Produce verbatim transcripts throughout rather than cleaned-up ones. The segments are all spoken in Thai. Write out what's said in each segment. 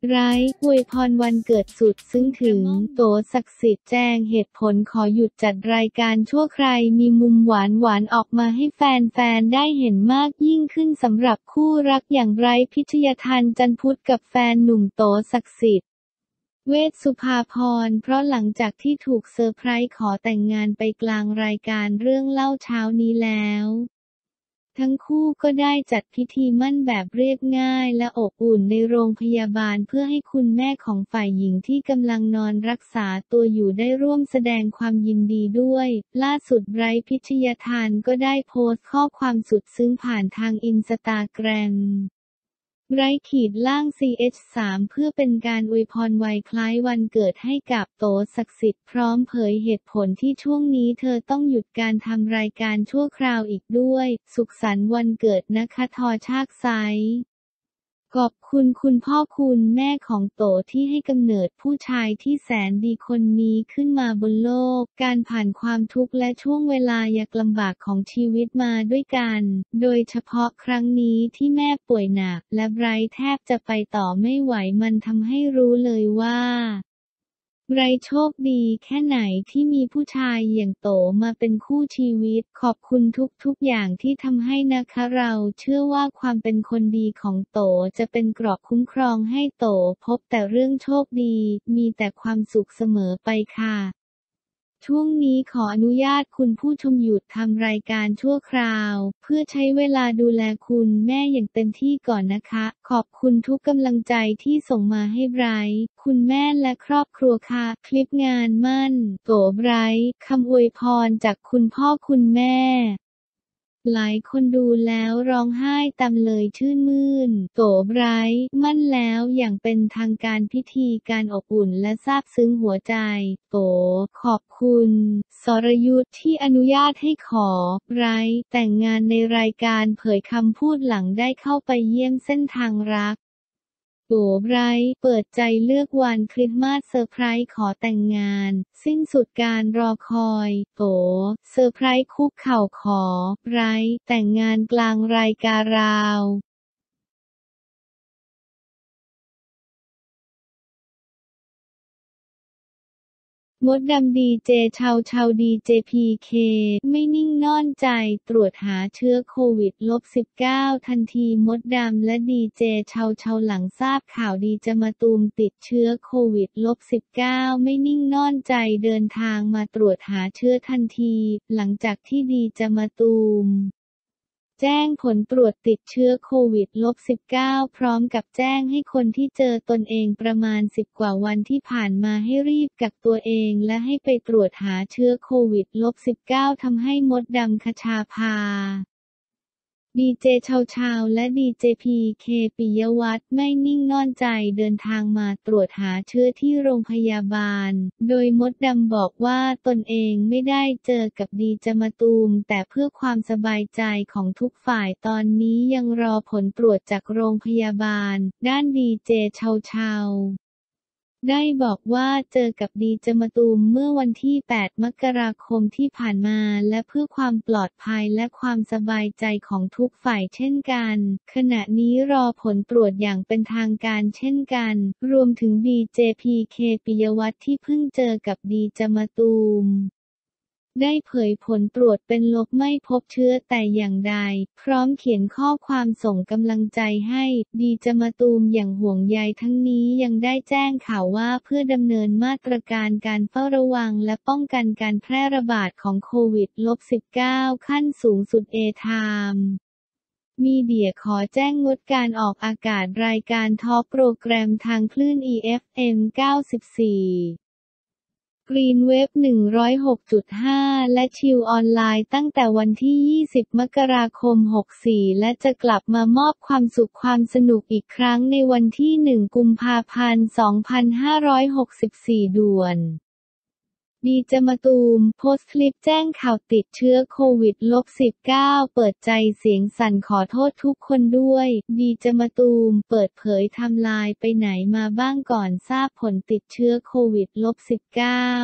ไร้อวยพรวันเกิดสุดซึ้งถึงโตศักดิ์สิทธิ์แจ้งเหตุผลขอหยุดจัดรายการชั่วคราวมีมุมหวานหวานออกมาให้แฟนๆได้เห็นมากยิ่งขึ้นสำหรับคู่รักอย่างไบรท์ พิชยาทันจันทร์พุธกับแฟนหนุ่มโตศักดิ์สิทธิ์เวชสุภาพรเพราะหลังจากที่ถูกเซอร์ไพรส์ขอแต่งงานไปกลางรายการเรื่องเล่าเช้านี้แล้วทั้งคู่ก็ได้จัดพิธีหมั้นแบบเรียบง่ายและอบอุ่นในโรงพยาบาลเพื่อให้คุณแม่ของฝ่ายหญิงที่กำลังนอนรักษาตัวอยู่ได้ร่วมแสดงความยินดีด้วยล่าสุดไบรท์ พิชยาทันก็ได้โพสต์ข้อความสุดซึ้งผ่านทางอินสตาแกรมไบรท์ขีดล่าง ซี เอช สาม เพื่อเป็นการอวยพรวัยคล้ายวันเกิดให้กับโตศักดิ์สิทธิ์พร้อมเผยเหตุผลที่ช่วงนี้เธอต้องหยุดการทำรายการชั่วคราวอีกด้วยสุขสันต์วันเกิดนะคะทอชากไซขอบคุณคุณพ่อคุณแม่ของโตที่ให้กำเนิดผู้ชายที่แสนดีคนนี้ขึ้นมาบนโลกการผ่านความทุกข์และช่วงเวลายากลำบากของชีวิตมาด้วยกันโดยเฉพาะครั้งนี้ที่แม่ป่วยหนักและไบรท์แทบจะไปต่อไม่ไหวมันทำให้รู้เลยว่าไบรท์โชคดีแค่ไหนที่มีผู้ชายอย่างโตมาเป็นคู่ชีวิตขอบคุณทุกๆอย่างที่ทำให้นะคะเราเชื่อว่าความเป็นคนดีของโตจะเป็นเกราะคุ้มครองให้โตพบแต่เรื่องโชคดีมีแต่ความสุขเสมอไปค่ะช่วงนี้ขออนุญาตคุณผู้ชมหยุดทำรายการชั่วคราวเพื่อใช้เวลาดูแลคุณแม่อย่างเต็มที่ก่อนนะคะขอบคุณทุกกำลังใจที่ส่งมาให้ไบรท์คุณแม่และครอบครัวค่ะคลิปงานหมั้นโตไบรท์คำอวยพรจากคุณพ่อคุณแม่หลายคนดูแล้วร้องไห้ตามเลยชื่นมื่นโตไบรท์มั่นแล้วอย่างเป็นทางการพิธีการอบอุ่นและซาบซึ้งหัวใจโตขอบคุณสรยุทธที่อนุญาตให้ขอไบรท์แต่งงานในรายการเผยคำพูดหลังได้เข้าไปเยี่ยมเส้นทางรักโตไบรท์เปิดใจเลือกวันคริสต์มาสเซอร์ไพรส์ขอแต่งงานสิ้นสุดการรอคอยโตเซอร์ไพรส์คุกเข่าขอไบรท์แต่งงานกลางรายการราวมดดำดีเจเชาเชาดีเจพีเคไม่นิ่งนอนใจตรวจหาเชื้อโควิด สิบเก้า ทันทีมดดำและดีเจเชาเชาหลังทราบข่าวดีจะมาตูมติดเชื้อโควิด สิบเก้า ไม่นิ่งนอนใจเดินทางมาตรวจหาเชื้อทันทีหลังจากที่ดีจะมาตูมแจ้งผลตรวจติดเชื้อโควิด สิบเก้า พร้อมกับแจ้งให้คนที่เจอตนเองประมาณสิบกว่าวันที่ผ่านมาให้รีบกักตัวเองและให้ไปตรวจหาเชื้อโควิด สิบเก้า ทำให้มดดำคชาภาดีเจเชาเชาและดีเจพีเคปิยวัฒน์ไม่นิ่งนอนใจเดินทางมาตรวจหาเชื้อที่โรงพยาบาลโดยมดดำบอกว่าตนเองไม่ได้เจอกับดีเจมะตูมแต่เพื่อความสบายใจของทุกฝ่ายตอนนี้ยังรอผลตรวจจากโรงพยาบาลด้านดีเจเชาเชาได้บอกว่าเจอกับดีเจมะตูมเมื่อวันที่ แปด มกราคมที่ผ่านมาและเพื่อความปลอดภัยและความสบายใจของทุกฝ่ายเช่นกันขณะนี้รอผลตรวจอย่างเป็นทางการเช่นกันรวมถึงดีเจพีเคปิยวัฒน์ที่เพิ่งเจอกับดีเจมะตูมได้เผยผลตรวจเป็นลบไม่พบเชื้อแต่อย่างใดพร้อมเขียนข้อความส่งกำลังใจให้ดีเจมะตูมอย่างห่วงใยทั้งนี้ยังได้แจ้งข่าวว่าเพื่อดำเนินมาตรการการเฝ้าระวังและป้องกันการแพร่ระบาดของโควิด สิบเก้า ขั้นสูงสุดเอไทม์มีเดียขอแจ้งงดการออกอากาศรายการทอล์คโปรแกรมทางคลื่น อี เอฟ เอ็ม เก้าสิบสี่กรีนเว็บ หนึ่งร้อยหกจุดห้า และชิลออนไลน์ตั้งแต่วันที่ ยี่สิบ มกราคม หกสี่ และจะกลับมามอบความสุขความสนุกอีกครั้งในวันที่ หนึ่ง กุมภาพันธ์ สองพันห้าร้อยหกสิบสี่ ด่วนดีเจมะตูมโพสต์คลิปแจ้งข่าวติดเชื้อโควิด สิบเก้า เปิดใจเสียงสั่นขอโทษทุกคนด้วยดีเจมะตูมเปิดเผยไทม์ไลน์ไปไหนมาบ้างก่อนทราบผลติดเชื้อโควิด สิบเก้า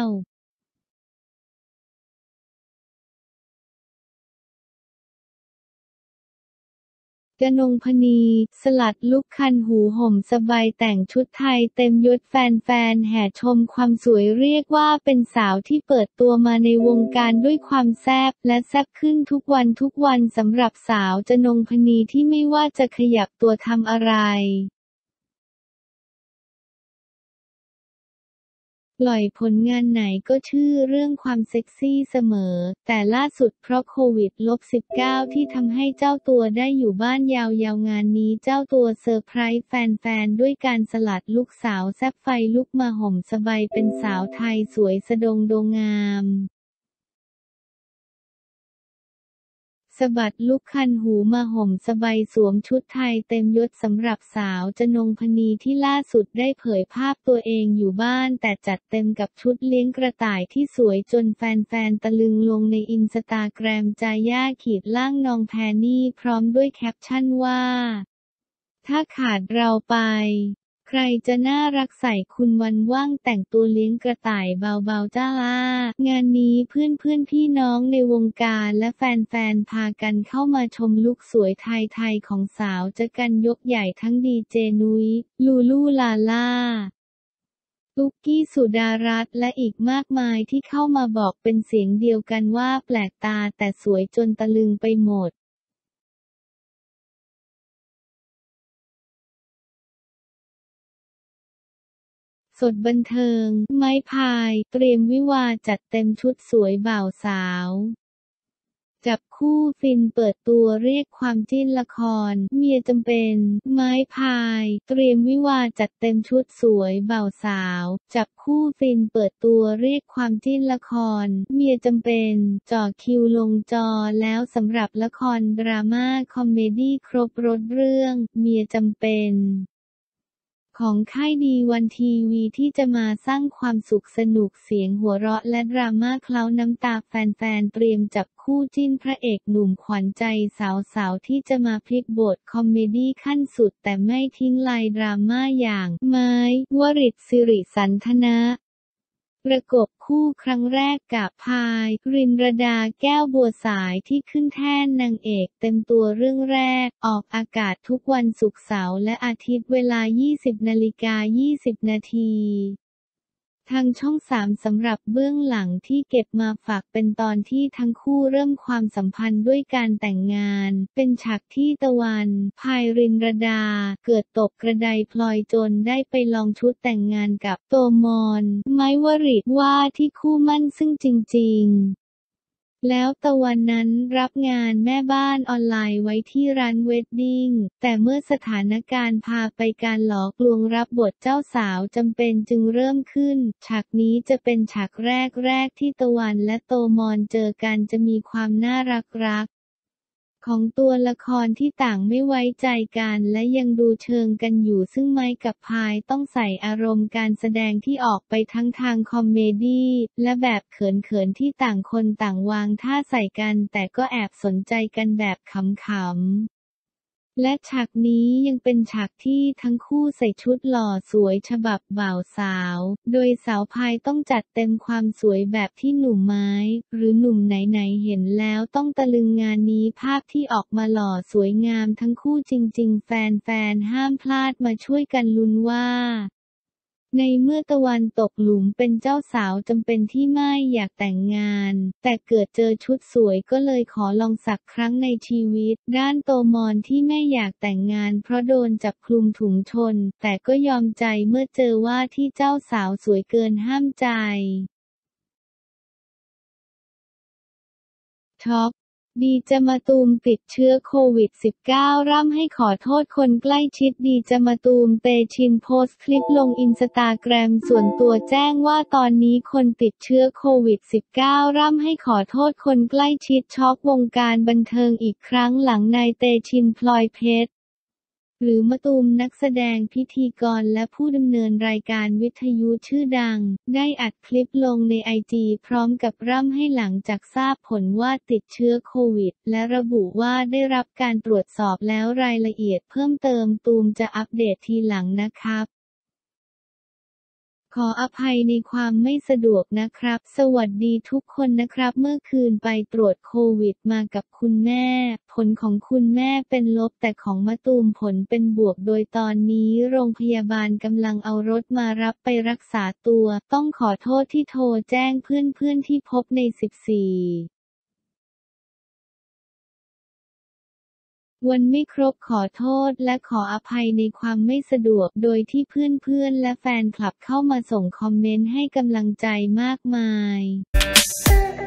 กนงพนี สลัดลุคคันหูห่มสบายแต่งชุดไทยเต็มยศแฟนๆแห่ชมความสวยเรียกว่าเป็นสาวที่เปิดตัวมาในวงการด้วยความแซ่บและแซ่บขึ้นทุกวันทุกวันสำหรับสาวกนงพนีที่ไม่ว่าจะขยับตัวทำอะไรปล่อยผลงานไหนก็ชื่อเรื่องความเซ็กซี่เสมอแต่ล่าสุดเพราะโควิด สิบเก้า ที่ทำให้เจ้าตัวได้อยู่บ้านยาวๆงานนี้เจ้าตัวเซอร์ไพรส์แฟนๆด้วยการสลัดลุคสาวแซ่บไฟลุกมาห่มสบายเป็นสาวไทยสวยสะดงโดงามสะบัดลุคคันหูมาห่มสบายสวมชุดไทยเต็มยศสำหรับสาวกนงพนีที่ล่าสุดได้เผยภาพตัวเองอยู่บ้านแต่จัดเต็มกับชุดเลี้ยงกระต่ายที่สวยจนแฟนๆตะลึงลงในอินสตาแกรมจาย่าขีดล่างนองแพนนี่พร้อมด้วยแคปชั่นว่าถ้าขาดเราไปใครจะน่ารักใส่คุณวันว่างแต่งตัวเลี้ยงกระต่ายเบาๆจ้าล่างานนี้เพื่อนๆพี่น้องในวงการและแฟนๆพากันเข้ามาชมลุคสวยไทยๆของสาวจะกันยกใหญ่ทั้งดีเจนุ้ยลูลูลาล่าตุ๊กกี้สุดารัตน์และอีกมากมายที่เข้ามาบอกเป็นเสียงเดียวกันว่าแปลกตาแต่สวยจนตะลึงไปหมดสดบันเทิง ไม้พาย เตรียมวิวาห์จัดเต็มชุดสวยบ่าวสาวจับคู่ฟินเปิดตัวเรียกความจิ้นละครเมียจำเป็นไม้พายเตรียมวิวาห์จัดเต็มชุดสวยบ่าวสาวจับคู่ฟินเปิดตัวเรียกความจิ้นละครเมียจำเป็นจ่อคิวลงจอแล้วสำหรับละครดราม่าคอมเมดี้ครบรสเรื่องเมียจำเป็นของค่ายดีวันทีวีที่จะมาสร้างความสุขสนุกเสียงหัวเราะและดราม่าเคล้าน้ำตาแฟนๆเตรียมจับคู่จิ้นพระเอกหนุ่มขวัญใจสาวๆที่จะมาพลิกบทคอมเมดี้ขั้นสุดแต่ไม่ทิ้งลายดราม่าอย่างไม้วริศ สิริสันทนะประกบคู่ครั้งแรกกับพาย รินรดาแก้วบัวสายที่ขึ้นแท่นนางเอกเต็มตัวเรื่องแรกออกอากาศทุกวันศุกร์เสาร์และอาทิตย์เวลา ยี่สิบนาฬิกายี่สิบนาทีทางช่องสามสำหรับเบื้องหลังที่เก็บมาฝากเป็นตอนที่ทั้งคู่เริ่มความสัมพันธ์ด้วยการแต่งงานเป็นฉากที่ตะวันพายรินรดาเกิดตกกระไดพลอยจนได้ไปลองชุดแต่งงานกับโตมอนไม้วริศว่าที่คู่มั่นซึ่งจริงๆแล้วตะวันนั้นรับงานแม่บ้านออนไลน์ไว้ที่ร้านเวดดิ้งแต่เมื่อสถานการณ์พาไปการหลอกลวงรับบทเจ้าสาวจำเป็นจึงเริ่มขึ้นฉากนี้จะเป็นฉากแรกๆที่ตะวันและโตมอนเจอกันจะมีความน่ารักรักของตัวละครที่ต่างไม่ไว้ใจกันและยังดูเชิงกันอยู่ซึ่งไม้กับพายต้องใส่อารมณ์การแสดงที่ออกไปทั้งทางคอมเมดี้และแบบเขินๆที่ต่างคนต่างวางท่าใส่กันแต่ก็แอบสนใจกันแบบขำๆและฉากนี้ยังเป็นฉากที่ทั้งคู่ใส่ชุดหล่อสวยฉบับบ่าวสาวโดยสาวพายต้องจัดเต็มความสวยแบบที่หนุ่มไม้หรือหนุ่มไหนๆเห็นแล้วต้องตะลึงงานนี้ภาพที่ออกมาหล่อสวยงามทั้งคู่จริงๆแฟนๆห้ามพลาดมาช่วยกันลุ้นว่าในเมื่อตะวันตกหลุมเป็นเจ้าสาวจำเป็นที่ไม่อยากแต่งงานแต่เกิดเจอชุดสวยก็เลยขอลองสักครั้งในชีวิตด้านโตมอนที่ไม่อยากแต่งงานเพราะโดนจับคลุมถุงชนแต่ก็ยอมใจเมื่อเจอว่าที่เจ้าสาวสวยเกินห้ามใจช็อกดีเจมะตูมติดเชื้อโควิด สิบเก้า ร่ำให้ขอโทษคนใกล้ชิดดีเจมะตูมเตชินโพสต์คลิปลงอินสตาแกรมส่วนตัวแจ้งว่าตอนนี้คนติดเชื้อโควิด สิบเก้า ร่ำให้ขอโทษคนใกล้ชิดช็อกวงการบันเทิงอีกครั้งหลังนายเตชินพลอยเพชรหรือมะตูมนักแสดงพิธีกรและผู้ดำเนินรายการวิทยุชื่อดังได้อัดคลิปลงในไอจีพร้อมกับร่ำให้หลังจากทราบผลว่าติดเชื้อโควิดและระบุว่าได้รับการตรวจสอบแล้วรายละเอียดเพิ่มเติมตูมจะอัปเดตทีหลังนะครับขออภัยในความไม่สะดวกนะครับ สวัสดีทุกคนนะครับ เมื่อคืนไปตรวจโควิดมากับคุณแม่ ผลของคุณแม่เป็นลบแต่ของมะตูมผลเป็นบวกโดยตอนนี้โรงพยาบาลกำลังเอารถมารับไปรักษาตัว ต้องขอโทษที่โทรแจ้งเพื่อนๆที่พบใน สิบสี่วันไม่ครบขอโทษและขออภัยในความไม่สะดวกโดยที่เพื่อนๆและแฟนคลับเข้ามาส่งคอมเมนต์ให้กำลังใจมากมาย